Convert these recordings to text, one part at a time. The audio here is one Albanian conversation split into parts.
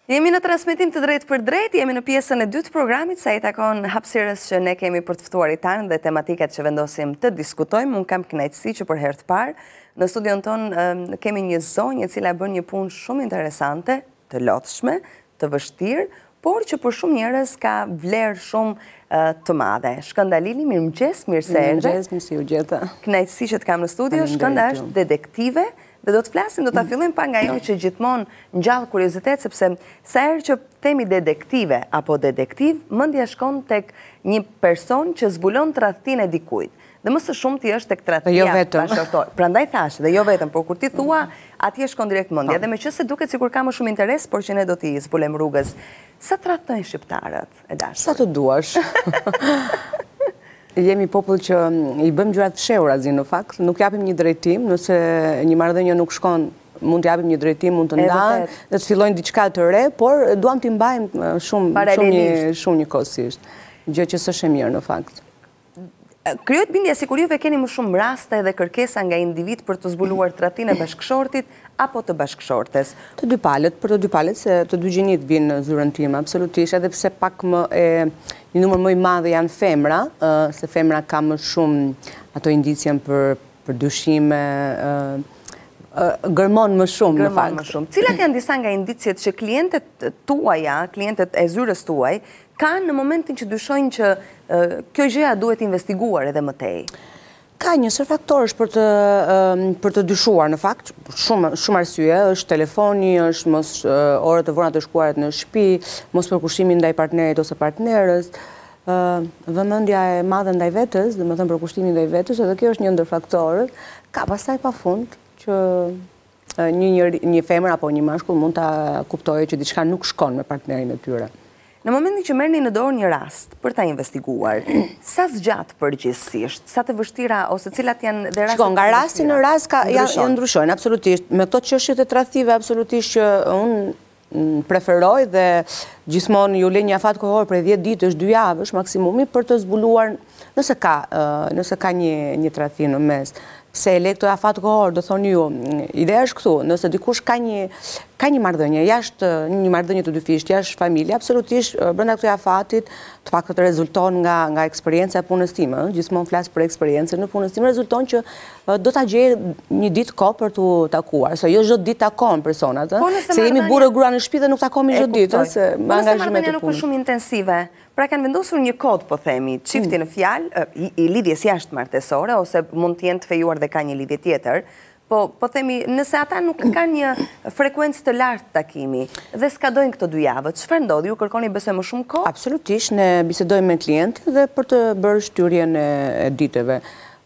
Jemi në transmetim të drejtë për drejtë, jemi në pjesën e dytë të programit, sa i takon hapësirës që ne kemi për të ftuarit tanë dhe tematikat që vendosim të diskutojmë. Unë kam kënaqësi që për herë të parë në studion tonë kemi një zonjë e cila bën një punë shumë interesante, të lotshme, të vështirë, por që për shumë njerëz ka vlerë shumë të madhe. Shkënda Lili, mirëmëngjes, mirë se erdhe. Mirëmëngjes, mirë se u gjeta. Kënaqësi që të kam në studio. Shkënda është detektive. Dhe do të flasim, do të fillojmë pa nga jo që gjithmonë ngjall kuriozitet, sepse sa herë që themi detektive apo detektiv, mendja shkon tek një person që zbulon tradhtinë e dikujt. Dhe më së shumti është tek tradhtia bashkëtorë. Prandaj thash, dhe jo vetëm, por kur ti thua, atje shkon direkt mendja. Dhe meqense duket sikur ka më shumë interes, por që ne do t'i zbulojmë rrugës. Sa tradhtojnë shqiptarët, e dashur? Sa të duash. Jemi popull që i bëjmë gjërat fshehura në fakt, nuk japim një drejtim, nëse një marrëdhënie nuk shkon, mund të japim një drejtim, mund të ndahen, dhe të fillojnë diçka të re, por duam t'i mbajmë shumë njëkohësisht. Gjë që s'është e mirë në fakt. Krijohet bindja sikur juve keni më shumë raste dhe kërkesa nga individ për të zbuluar tradhtinë e bashkëshortit apo të bashkëshortes? Të dy palët, për të dy palët, se të dy gjinit vinë në zyrën time, absolutisht, edhe pse pak një numër më i madhe janë femra, se femra ka më shumë ato indicjen për dyshime, gërmon më shumë në fakt. Cilat janë disa nga indicjet që klientët tuaja, klientët e zyrës tuaj, kanë në momentin që dyshojnë që kjo gjëja duhet investiguar edhe më tej? Ka njësër faktorësh për të dyshuar në fakt, shumë arsye, është telefoni, është mos orët e vona të shkuaret në shtëpi, mos përkushtimi ndaj partnerit ose partnerës, vëmendja e madhe ndaj vetes, dhe më thënë përkushtimi ndaj vetes, edhe kjo është një ndër faktorët. Ka pastaj pafund që një femër apo një mashkull mund ta kuptojë që diçka nuk shkon me partnerin e tyre. Në momentin që merrni në dorë një rast për ta investiguar, sa zgjat përgjithsisht, sa të vështira ose cilat janë dhe rastet? Shikon, nga rasti në rast janë ndryshojnë, absolutisht. Me këto çështjet e tradhtive, absolutisht që unë preferoj dhe gjithmonë ju lë një afat kohor për 10 ditësh, 2 javësh maksimumi për të zbuluar nëse ka një tradhti në mes. Se e le këto afat kohor, do thoni ju, ideja është këtu, nëse dikush ka një marrëdhënie, jashtë një marrëdhënie të dyfisht, jashtë familje, absolutisht brenda këtij afatit, të paktën rezulton nga eksperjenca e punës time, gjithmonë flas për eksperiencën në punës time, rezulton që do ta gjej një ditë kohë për t'u takuar, se jo çdo ditë takon personat, se jemi burrë grua në shtëpi dhe nuk takohemi çdo ditë, se me angazhimet e punës. Nuk është shumë intensive. Pra kanë vendosur një kod, po themi, çifti në fjalë, i lidhjes jashtë martesore, ose mund të jenë të fejuar dhe ka një lidhje tjetër, po themi, nëse ata nuk kanë një frekuencë të lartë takimi dhe skadojnë këto 2 javë, çfarë ndodh? Ju kërkoni besoj më shumë kohë? Absolutisht, ne bisedojmë me klientin dhe për të bërë shtyrjen e ditëve.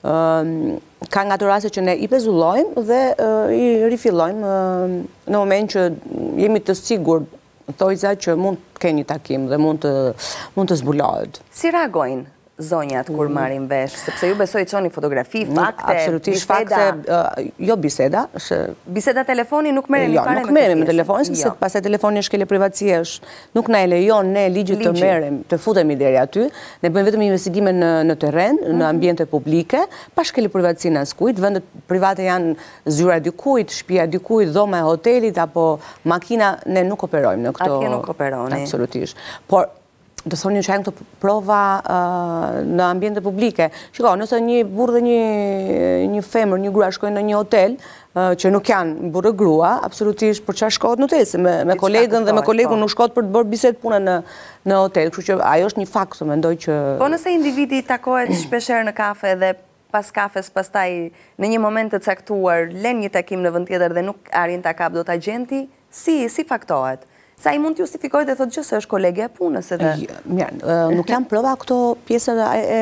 Ka nga ato raste që ne i pezullojmë dhe i rifillojmë në moment që jemi të sigurt thojza që mund të kenë një takim dhe mund të zbulohet. Si reagojnë zonjat kur marrin vesh? Sepse ju besoj çoni fotografi, fakte, absolutisht biseda. Jo biseda. Biseda telefoni nuk merremi fare me nuk merremi me telefonin, sepse pastaj telefoni është kele privatësie, nuk na e lejon ne ligji të merrem, të futemi deri aty. Ne bëjmë vetëm investigime në terren, në ambiente publike, pa shkelë privatësinë askujt. Vendet private janë zyra e dikujt, shtëpia e dikujt, dhoma e hotelit apo makina, ne nuk operojmë në këto. Atje nuk operoni. Absolutisht. Por do thoni që janë këto prova në ambiente publike. Shiko, nëse një burrë dhe një femër, një grua shkojnë në një hotel që nuk janë burrë grua, absolutisht për çfarë shkohet në hotel, se me kolegën dhe me kolegun nuk shkohet për të bërë bisedë pune në hotel, kështu që ajo është një fakt, mendoj që. Po nëse individi takohet shpeshherë në kafe dhe pas kafes, pastaj në një moment të caktuar lën një takim në vend tjetër dhe nuk arrin ta kap dot agenti, si faktohet? Sa i mund të justifikojë dhe thotë që se është kolege e punës edhe? Mirë, nuk janë prova këto pjesët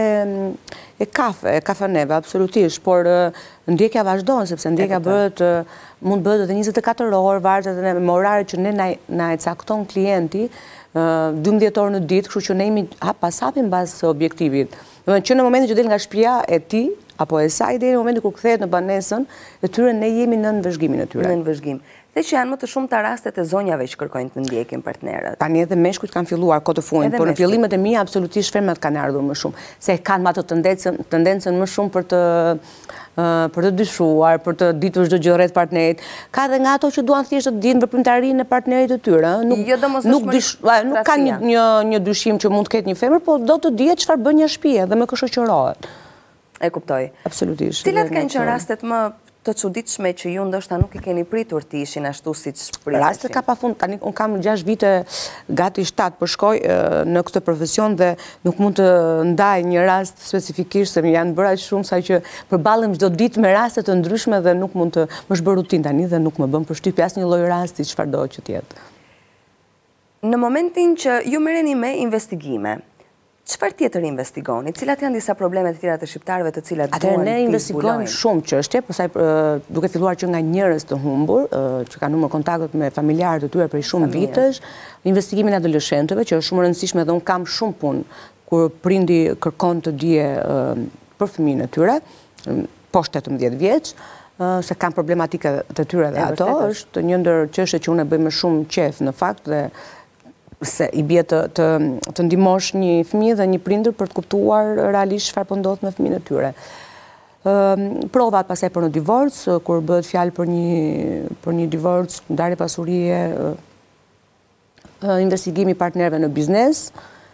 e kafeneve, absolutisht, por ndjekja vazhdon, sepse ndjekja mund bëhet edhe 24 orë, varet edhe me oraret që ne na e cakton klienti, 12 orë në ditë, kështu që ne jemi hap pas hapi mbas objektivit. Që në momentin që del nga shtëpia e tij, apo e saj deri në momentin kur kthehet në banesën e tyre, ne jemi në nënvëzhgimin e tyre. Në nënvëzhgim. Dhe që janë më të shumta rastet e zonjave që kërkojnë të ndjekin partnerët. Tani edhe meshkujt kanë filluar kohë të fundit, por në fillimet e mia absolutisht femrat kanë ardhur më shumë, se kanë më ato tendencën më shumë për të dyshuar, për të ditur çdo gjë rreth partnerit. Ka edhe nga ato që duan thjesht të dinë veprimtarinë e partnerit të tyre, nuk kanë një dyshim që mund të ketë një femër, por do të dihet çfarë bën një shtëpi dhe më shoqërohet. E kuptoj. Absolutisht. Cilat kanë qenë rastet më të çuditshme që ju ndoshta nuk i keni pritur të ishin ashtu siç priteshin? Rastet ka pafund, tani un kam 6 vite, gati 7 po shkoj në këtë profesion dhe nuk mund të ndaj një rast specifikisht se më janë bërë aq shumë sa që përballem çdo ditë me raste të ndryshme dhe nuk mund të më zhbër rutinë tani dhe nuk më bën përshtypje asnjë lloj rasti çfarëdo që të jetë. Në momentin që ju merreni me investigime, çfarë tjetër investigoni? Cilat janë disa probleme të tjera të shqiptarëve të cilat duan të zbulojnë? Ne investigojmë shumë çështje, pastaj duke filluar që nga njerëz të humbur, që kanë numër kontaktet me familjarët e tyre prej shumë vitesh, investigimin e adoleshentëve, që është shumë e rëndësishme dhe un kam shumë punë kur prindi kërkon të dije për fëmijën e tyre, poshtë 18 vjeç, se kanë problematika të tyre dhe ato, është një ndër çështjet që unë e bëj më shumë qef në fakt dhe se i bie të ndihmosh një fëmijë dhe një prindër për të kuptuar realisht çfarë po ndodh me fëmijën e tyre. Provat pastaj për në divorc, kur bëhet fjalë për një divorc, ndarje pasurie, investigimi i partnerëve në biznes,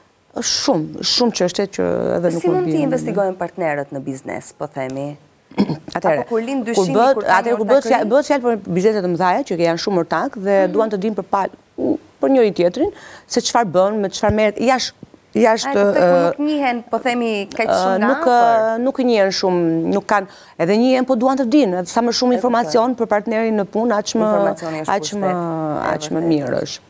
shumë çështje që edhe nuk Si mund të investigojnë partnerët në biznes, po themi? Atëherë, kur lind dyshimi, kur bëhet fjalë për bizneset e mëdha që janë shumë ortak dhe duan të dinë për njëri tjetrin se çfarë bën, me çfarë merret jashtë nuk njihen, po themi, kaq shumë nga afër. Nuk njihen shumë, nuk kanë, edhe njihen, po duan të dinë, sa më shumë informacion për partnerin në punë, aq më mirë është.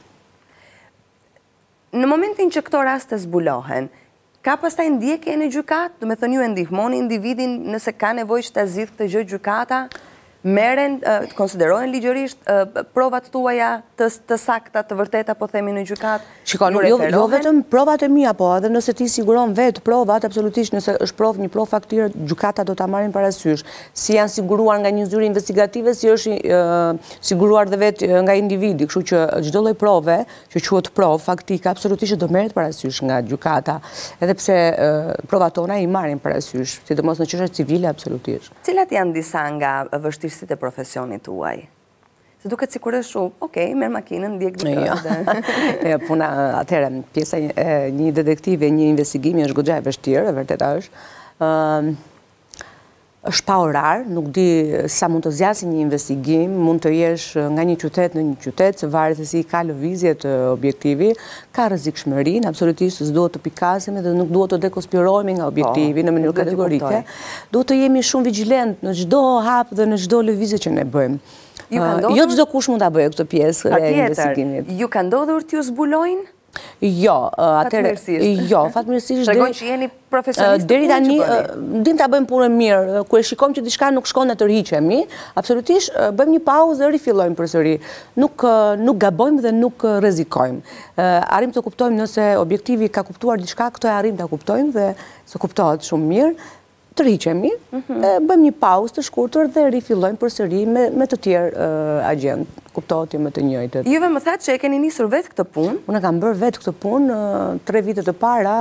Në momentin që këto raste zbulohen, ka pastaj ndjekje në gjykatë? Do me thënë ju e ndihmoni individin nëse ka nevojë që ta zgjidhë këtë gjë gjykata? Merren, konsiderojnë ligjërisht provat tuaja të sakta, të vërteta, po themi në gjykatë? Shikon, jo vetëm provat e mia, po edhe nëse ti siguron vetë provat, absolutisht nëse është një provë faktikë, gjykata do ta marrin parasysh. Si janë siguruar nga një zyre investigative, si është siguruar dhe vetë nga individi, kështu që çdo lloj prove që quhet provë faktike, absolutisht do merret parasysh nga gjykata, edhe pse provat tona i marrin parasysh, sidomos në çështje civile absolutisht. Cilat janë disa nga vështirësitë e profesionit tuaj? Se duket sikur është shumë, okej, merr makinën, ndjek dikë. Puna, atëherë, pjesa e një detektive, një investigimi është goxha e vështirë, e vërteta është. Është pa orar, nuk di sa mund të zgjasë një investigim, mund të jesh nga një qytet në një qytet, se varet se si ka lëvizje të objektivi, ka rrezikshmërinë, absolutisht s'duhet të pikasemi dhe nuk duhet të dekonspirohemi nga objektivi në mënyrë kategorike. Duhet të jemi shumë vigjilent në çdo hap dhe në çdo lëvizje që ne bëjmë. Jo çdo kush mund ta bëjë këtë pjesë e investigimit. Ju ka ndodhur t'ju zbulojnë? Jo, fatmirësisht. Tregojnë që jeni profesionist. Deri tani dim ta bëjmë punën mirë. Kur e shikojmë që diçka nuk shkon, ne tërhiqemi. Absolutisht bëjmë një pauzë dhe rifillojmë përsëri. Nuk gabojmë dhe nuk rrezikojmë. Arrim të kuptojmë nëse objektivi ka kuptuar diçka, këtë e arrim ta kuptojmë dhe se kuptohet shumë mirë. Tërhiqemi, bëjmë një pauzë të shkurtër dhe rifillojmë përsëri me të tjerë agent. Kuptohet me të njëjtët. Juve më thatë që e keni nisur vetë këtë punë? Unë kam bërë vetë këtë punë 3 vite të para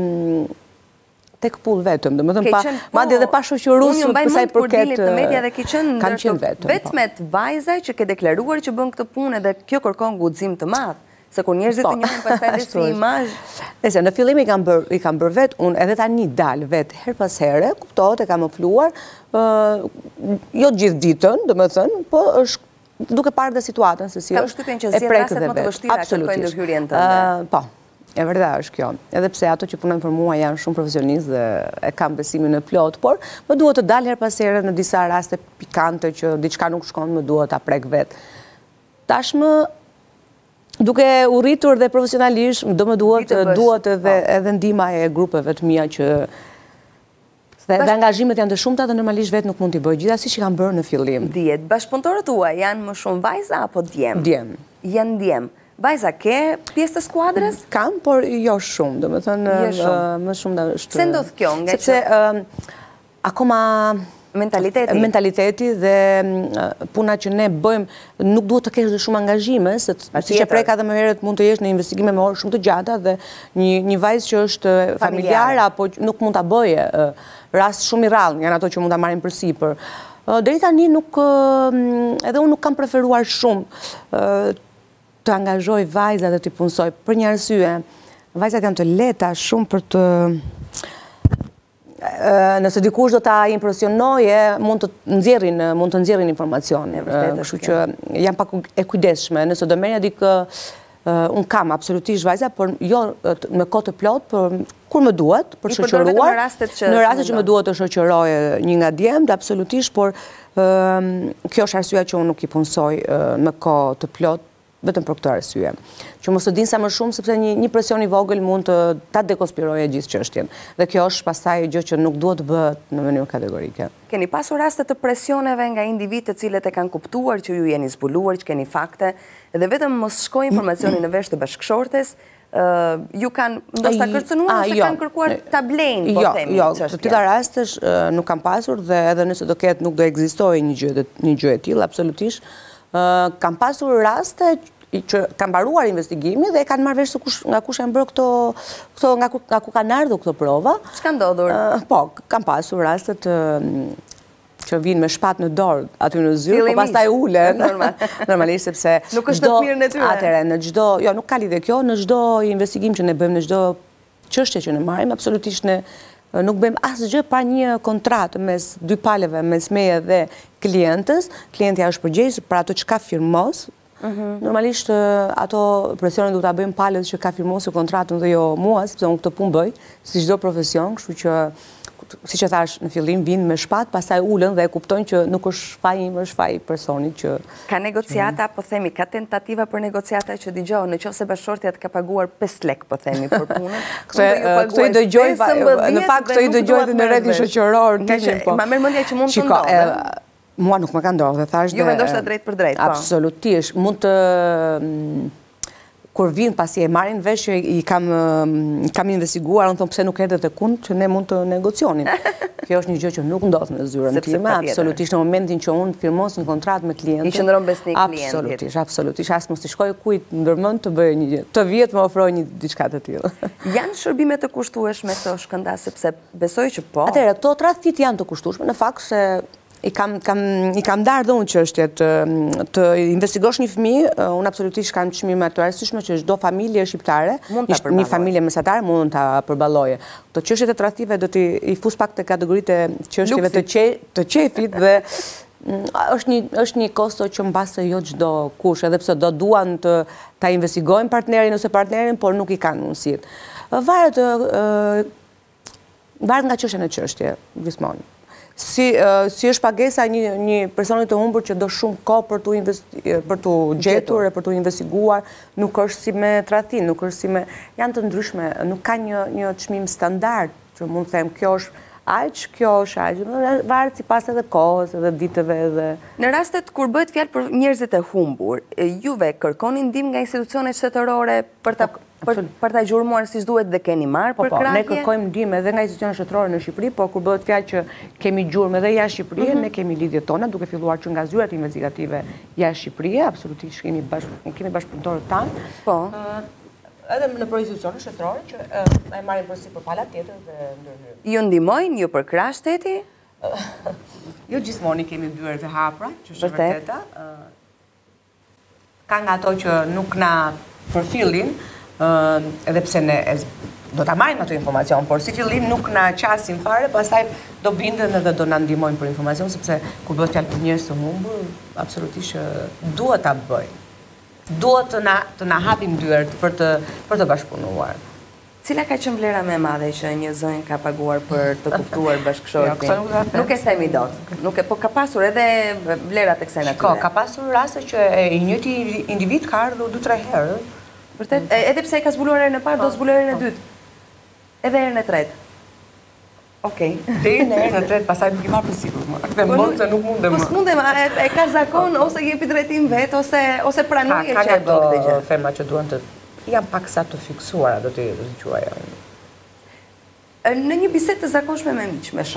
tek pull vetëm, domethënë madje edhe pa shoqërusur kësaj përket të media dhe kanë qenë vetëm vajza që ke deklaruar që bën këtë punë dhe kjo kërkon guxim të madh. Se kur njerëzit të njohin pastaj dhe si imazh. Nëse në fillim i kam bërë vetë, unë edhe tani dal vetë her pas here, kuptohet, e kam ofluar, jo gjithë ditën, domethënë, po është duke parë dhe situatën se si është. Ka përshtypjen që zgjedh rastet më të vështira kërkojnë ndërhyrjen tënde. Po, e vërtetë është kjo. Edhe pse ato që punojnë për mua janë shumë profesionistë dhe e kam besimin e plot, por më duhet të dal her pas here në disa raste pikante që diçka nuk shkon, më duhet ta prek vetë. Tashmë duke u rritur dhe profesionalisht, do më duhet edhe ndihma e grupeve të mia që dhe angazhimet janë të shumta dhe normalisht vetë nuk mund t'i bëj gjithasesi që kam bërë në fillim. Dihet, bashkëpunëtorët tuaj janë më shumë vajza apo djem? Djem. Janë djem. Vajza ke pjesë të skuadrës? Kam, por jo shumë, domethënë më shumë da është. Pse ndodh kjo? Sepse akoma mentaliteti dhe puna që ne bëjmë nuk duhet të kesh dhe shumë angazhime, se si që preka dhe më herët mund të jesh në investigime me orë shumë të gjata dhe një vajzë që është familjare apo nuk mund të bëje rast shumë i rrallë, janë ato që mund të marrin për sipër. Deri tani edhe unë nuk kam preferuar shumë të angazhoj vajzat dhe të punësoj për një arsye. Vajzat janë të lehta shumë për të nëse dikush do ta impresionoje, mund të nxjerrin informacion. Kështu që jam pak e kujdesshme. Nëse do merrja dikë, unë kam absolutisht vajza, por jo me kohë të plot, por kur më duhet për shoqëruar. Në rastet që më duhet të shoqëroj një nga djemtë, absolutisht, por kjo është arsyeja që unë nuk i punësoj me kohë të plot, vetëm për këtë arsye. Që mos të dinë sa më shumë, sepse një presion i vogël mund të ta dekonspirojë gjithë çështjen. Dhe kjo është pastaj gjë që nuk duhet të bëhet në mënyrë kategorike. Keni pasur raste të presioneve nga individ të cilët e kanë kuptuar që ju jeni zbuluar, që keni fakte, dhe vetëm mos shkoj informacioni në vesh të bashkëshortes, ju kanë ndoshta kërcënuar ose kanë kërkuar ta blejnë, po themi. Jo, të tilla rastesh nuk kam pasur dhe edhe nëse do ketë nuk do ekzistojë një gjë e tillë, absolutisht. Kam pasur raste që kanë mbaruar investigimi dhe e kanë marrë vesh nga kush janë bërë këto nga ku kanë ardhur këto prova. Ç'ka ndodhur? Po, kam pasur raste që vinë me shpat në dorë aty në zyrë, po pastaj ulen. Normalisht sepse nuk është në mirën e tyre. Atëherë në çdo, jo, nuk ka lidhje kjo, në çdo investigim që ne bëjmë, në çdo çështje që ne marrim, absolutisht ne nuk bëjmë asgjë pa një kontratë mes dy palëve, mes meje dhe klientës. Klientja është përgjegjës për ato që ka firmos. Normalisht ato presionin duhet ta bëjmë palës që ka firmosur kontratën dhe jo mua, sepse unë këtë punë bëj si çdo profesion, kështu që siç e thash në fillim vinë me shpat, pastaj ulen dhe e kuptojnë që nuk është faji im, është faji personit që ka negociata, po themi, ka tentativa për negociata që dëgjoj, nëse bashkëshortja të ka paguar 5 lekë, po themi, për punën. Këto i dëgjoj, në fakt këto i dëgjoj dhe në rrjetin shoqëror. Ma merr mendja që mund të ndodhë. Mua nuk më ka ndodhur, thash. Ju vendoshta drejt për drejt, po. Absolutisht, mund të kur vinë pasi e marrin vesh që i kam investiguar, unë thonë pse nuk erdhe të kund që ne mund të negocionim. Kjo është një gjë që nuk ndodh në zyrën time, absolutisht në momentin që unë firmos një kontratë me klientin. I qëndron besnik klientit. Absolutisht, as mos të shkoj kujt ndërmend të bëjë një gjë. Të vjet më ofroj një diçka të tillë. Janë shërbime të kushtueshme këto shkënda, sepse besoj që po. Atëherë, këto tradhtit janë të kushtueshme, në fakt se I kam darë dhe unë çështjet të investigosh një fëmijë, unë absolutisht kam çmime të arsyeshme që çdo familje shqiptare, një familje mesatare mund ta përballojë. Këto çështjet e tradhtive do t'i fus pak te kategoritë e çështjeve të qefit dhe është një kosto që mbase jo çdo kush, edhe pse do duan ta investigojnë partnerin ose partnerin, por nuk I kanë mundësitë. Varet nga çështja në çështje, gjithmonë. Si është pagesa një personit të humbur që do shumë kohë për t'u gjetur e për t'u investiguar, nuk është si me tradhtin, nuk është si me... Janë të ndryshme, nuk ka një çmim standard që mund të them kjo është aq, kjo është aq. Varet sipas edhe kohës, edhe ditëve edhe... Në rastet kur bëhet fjalë për njerëzit e humbur, juve kërkoni ndihmë nga institucionet shtetërore për ta gjurmuar siç duhet dhe keni marrë për krahje? Ne kërkojmë ndihmë edhe nga institucionet shtetërore në Shqipëri, por kur bëhet fjalë që kemi gjurmë edhe jashtë Shqipërisë, ne kemi lidhjet tona, duke filluar që nga zyrat investigative jashtë Shqipërisë, absolutisht kemi bashkëpunëtorët tanë. Po. Edhe në institucione shtetërore që e marrin përsipër pala tjetër dhe ndërhyrë. Ju ndihmojnë, ju përkrah shteti? Jo gjithmonë kemi dyert e hapura, që është vërteta. Ka nga ato që nuk na përfillin, edhe pse ne do ta marrim ato informacion, por si fillim nuk na qasin fare, pastaj do binden edhe do na ndihmojnë për informacion, sepse kur bëhet fjalë për njerëz të humbur, absolutisht duhet ta bëjnë. Duhet të na hapim dyert për të bashkëpunuar. Cila ka qenë vlera më e madhe që një zënjë ka paguar për të kuptuar bashkëshortin? Nuk e themi dot. Po ka pasur edhe vlera të kësaj natyre. Ka pasur raste që I njëjti individ ka ardhur 2-3 herë. Vërtet, edhe pse e ka zbuluar herën e parë, do zbuloj herën e dytë. Edhe herën e tretë. Okej. Deri në herën e tretë, pastaj nuk I marr përsipër. Këtë mund se nuk mundem. Po s'mundem, e ka zakon ose jepi drejtim vet ose pranoje që e do këtë gjë. Ka ferma që duan të janë paksa të fiksuara, do të quaja. Në një bisedë të zakonshme me miq, me shok,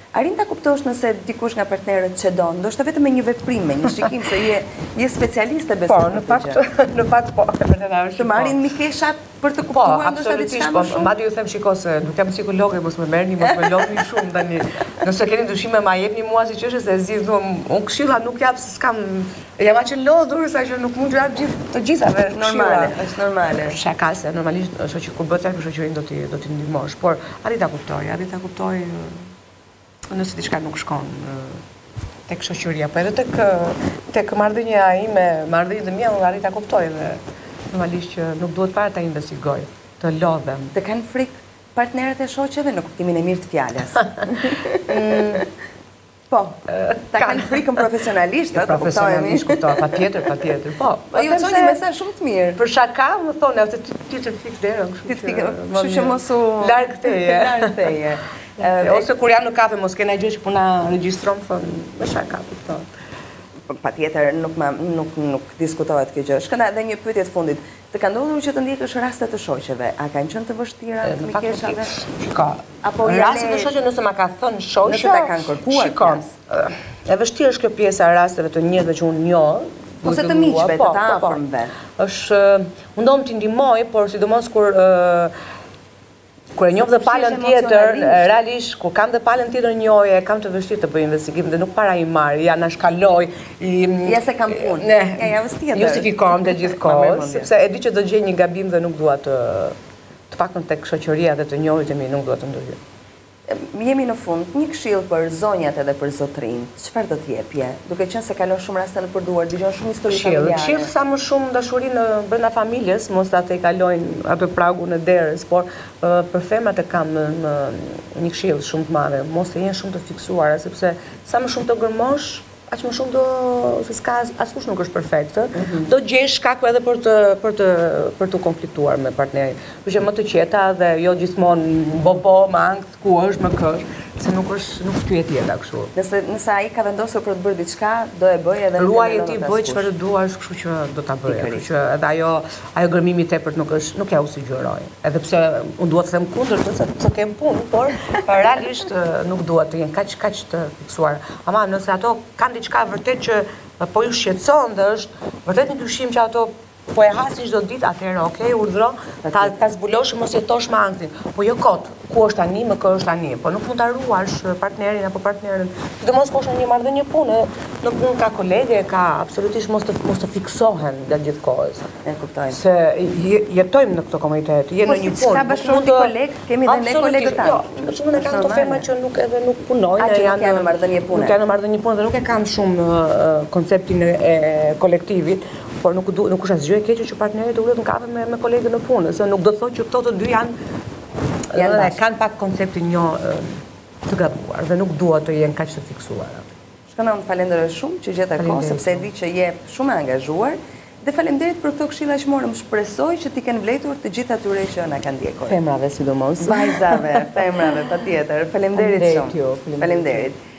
Arin ta kuptosh nëse dikush nga partnerët që do, ndoshta vetëm me një veprim, me një shikim, se je specialiste besoj. Po, në fakt po. Të marrin mikeshat për të kuptuar ndoshta diçka më shumë. Madje ju them shiko se nuk jam psikologe, mos më merrni, mos më lodhni shumë tani. Nëse keni dyshime ma jepni mua si çështje se zgjidh unë këshilla nuk jap se s'kam jam aq e lodhur sa që nuk mund të jap të gjithave normale, është normale. Shaka se normalisht shoqë kur bëhet për shoqërinë do t'i ndihmosh, por arrit ta kuptoj nëse diçka nuk shkon tek shoqëria, po edhe tek marrëdhënia ime, marrëdhëniet e mia, unë arrit ta kuptoj dhe normalisht që nuk duhet fare ta investigoj, të lodhem. Të kanë frikë partnerët e shoqeve në kuptimin e mirë të fjalës. Po, ta kanë frikën profesionalistët, profesionalisht kuptoj, patjetër, po. Ju çoni mesazh shumë të mirë. Për shaka më thonë atë ti të fik derën, kështu që mos u larg teje. Ose kur jam në kafe, mos kena gjë që puna regjistron, thonë, me shaka, kupton. Patjetër, nuk diskutohet kjo gjë. Shkënda edhe një pyetje të fundit. Të ka ndodhur që të ndjekësh raste të shoqeve? A kanë qenë të vështira të mikeshave? Shiko, raste të shoqeve nëse ma ka thënë shoqja, nëse ta kanë kërkuar. Shiko, e vështirë është kjo pjesa e rasteve të njerëzve që unë njoh, ose të miqve, të afërmve. Është mundohem t'i ndihmoj, por sidomos kur e njoh dhe palën tjetër, realisht, kur kam dhe palën tjetër njohje, kam të vështirë të bëj investigim dhe nuk para i marr, ja na shkaloj, ja se kam punë. Ja javës tjetër. Justifikohem të gjithkohës, sepse e di që do gjej një gabim dhe nuk dua të paktën tek shoqëria dhe të njohurit e mi nuk dua të ndryhej. Jemi në fund, një këshill për zonjat edhe për zotrin, çfarë do t'jepje? Duke qenë se kalon shumë raste në përduar, dëgjon shumë histori familjare. Këshill sa më shumë dashurinë brenda familjes, mos ta kalojnë atë pragun e derës, por për femrat e kam një këshill shumë të madhe, mos të jenë shumë të fiksuara, sepse sa më shumë të gërmosh, aq më shumë se s'ka askush nuk është perfekt, do gjesh shkaku edhe për të konfliktuar me partnerin. Kështu që më të qeta dhe jo gjithmonë bobo, me ankth, ku është, me kësh, se nuk pyet jeta kështu. Nëse ai ka vendosur për të bërë diçka, do e bëj edhe ruaj e ti bëj çfarë duash, kështu që do ta bëj. Kështu që edhe ajo gërmimi tepërt nuk ja u sugjeroj. Edhe pse unë dua të them kundër, se kem punë, por realisht nuk dua të jenë kaq të fiksuar. Ama nëse ato kanë diçka vërtet që po ju shqetëson dhe është vërtet një dyshim që ato po e hasin çdo ditë, atëherë okay, urdhro, ta zbulosh mos jetosh me anktin. Po jo kot, ku është tani, më kë është tani. Po nuk mund ta ruash partnerin apo partneren. Sidomos kur është në një marrëdhënie pune, në punë ka kolege, ka absolutisht mos të fiksohen gjatë gjithë kohës. E kuptoj. Se jetojmë në këtë komunitet, je në një punë. Ka bashkëpunë të koleg, kemi edhe ne kolegët tanë. Jo, shumë ne kanë të femra që nuk punojnë, janë në marrëdhënie pune. Nuk janë në marrëdhënie pune dhe nuk e kanë shumë konceptin e kolektivit. Por nuk është asgjë e keqe që partneri të ulet në kafe me kolegën në punë, se nuk do të thotë që këto të dy kanë pak konceptin një të gabuar dhe nuk dua të jenë kaq të fiksuar. Shkëna, unë falenderoj shumë që gjeta kohë, sepse e di që je shumë e angazhuar dhe faleminderit për këto këshilla që morëm. Shpresoj që ti kenë vlerësuar të gjithë atyre që na kanë ndjekur. Femrave sidomos. Vajzave, femrave patjetër. Faleminderit shumë. Faleminderit.